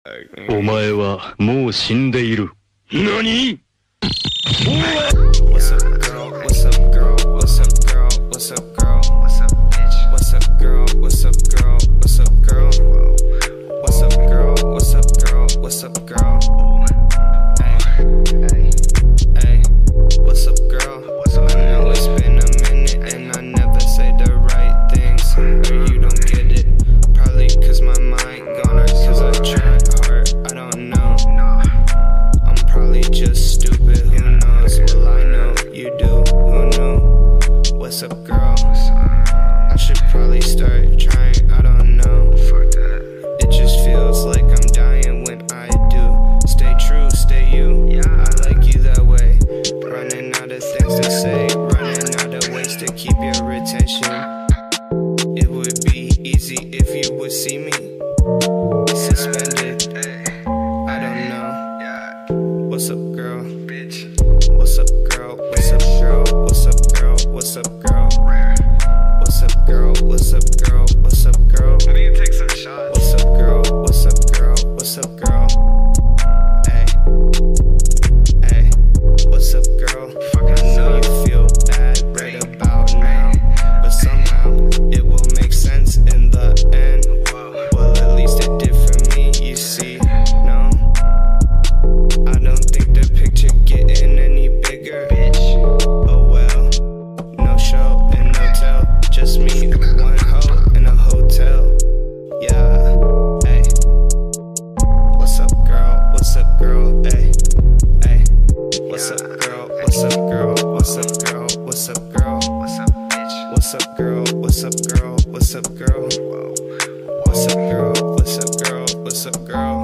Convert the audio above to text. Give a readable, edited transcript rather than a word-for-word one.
お前はもう死んでいる。何？ What's up, girl? What's up, girl? What's up, girl? What's up, girl? What's up, bitch? What's up, girl? What's up, girl? What's up, girl? What's up, girl? What's up, girl? What's up, girl? Hey, hey, hey. What's up, girl? I know it's been a minute and I never say the right things, or you don't get it. Probably 'cause my mind gone, or 'cause I tried hard. I don't know. I'm probably just stupid. Who knows? Well, I know you do. Who knew? What's up, girl? I should probably start trying. I don't know. It just feels like I'm dying when I do. Stay true, stay you. I like you that way. Running out of things to say, running out of ways to keep your attention. It would be easy if you would see me suspended. I don't know. What's up, girl? Bitch. What's up, girl? What's up, girl? What's up, girl? What's up, girl? What's up, girl? What's up, girl? What's up, girl? I need to take some shots. What's up, girl? What's up, girl? What's up, girl? Hey, hey. What's up, girl? I know you feel bad right about now, but somehow it will make sense in the end. Well, at least it did for me, you see. No, I don't think the picture getting any bigger. Oh well, no show and no tell, just me, one hoe in a hotel. Yeah, hey. What's up, girl? What's up, girl? Hey, hey. What's up, girl? What's up, girl? What's up, girl? What's up, girl? What's up, bitch? What's up, girl? What's up, girl? What's up, girl? What's up, girl? What's up, girl? What's up, girl?